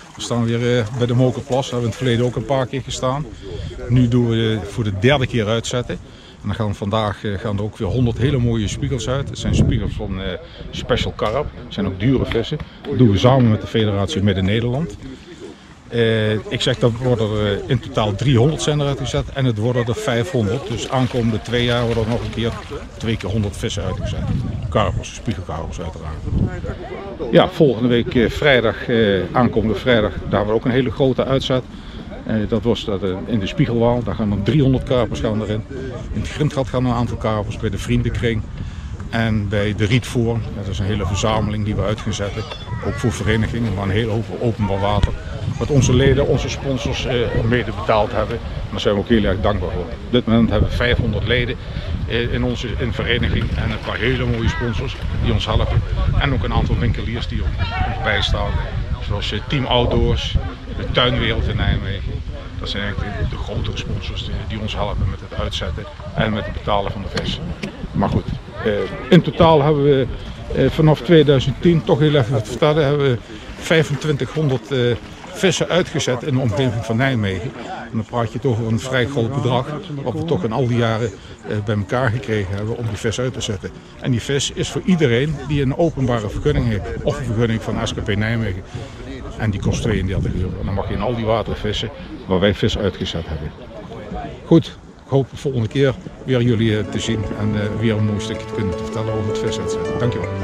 We staan weer bij de Mokerplas, daar hebben we in het verleden ook een paar keer gestaan. Nu doen we voor de derde keer uitzetten. En dan gaan vandaag er ook weer 100 hele mooie spiegels uit. Het zijn spiegels van Special Carp. Het zijn ook dure vissen. Dat doen we samen met de Federatie Midden-Nederland. Ik zeg dat worden er in totaal 300 zijn eruit gezet en het worden er 500. Dus aankomende 2 jaar worden er nog een keer 2 keer 100 vissen uitgezet. Karpers, spiegelkarpers uiteraard. Ja, volgende week vrijdag, aankomende vrijdag, daar hebben we ook een hele grote uitzet. Dat was in de Spiegelwaal, daar gaan er 300 karpers gaan erin. In het Grindgat gaan er een aantal karpers, bij de Vriendenkring. En bij de Rietvoorn, dat is een hele verzameling die we uit gaan zetten. Ook voor verenigingen, maar een hele hoop openbaar water. Wat onze leden, onze sponsors mede betaald hebben. En daar zijn we ook heel erg dankbaar voor. Op dit moment hebben we 500 leden in onze vereniging en een paar hele mooie sponsors die ons helpen. En ook een aantal winkeliers die ons bijstaan. Zoals Team Outdoors, de Tuinwereld in Nijmegen. Dat zijn eigenlijk de grotere sponsors die ons helpen met het uitzetten en met het betalen van de vis. Maar goed, in totaal hebben we vanaf 2010, toch heel even te vertellen, hebben we 2500 vissen uitgezet in de omgeving van Nijmegen. En dan praat je toch over een vrij groot bedrag, wat we toch in al die jaren bij elkaar gekregen hebben om die vis uit te zetten. En die vis is voor iedereen die een openbare vergunning heeft, of een vergunning van SKP Nijmegen. En die kost 32 euro. En dan mag je in al die wateren vissen waar wij vis uitgezet hebben. Goed, ik hoop de volgende keer weer jullie te zien en weer een mooi stukje te kunnen vertellen over het vis uitzetten. Dankjewel.